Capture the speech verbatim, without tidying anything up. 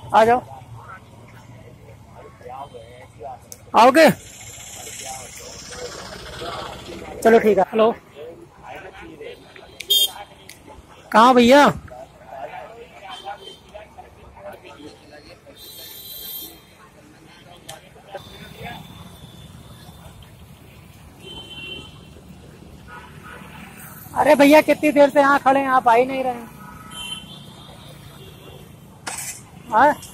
आ जाओ, आओगे? चलो ठीक है। हेलो, कहाँ भैया? अरे भैया कितनी देर से यहाँ खड़े हैं, आप आ ही नहीं रहे हैं। हाँ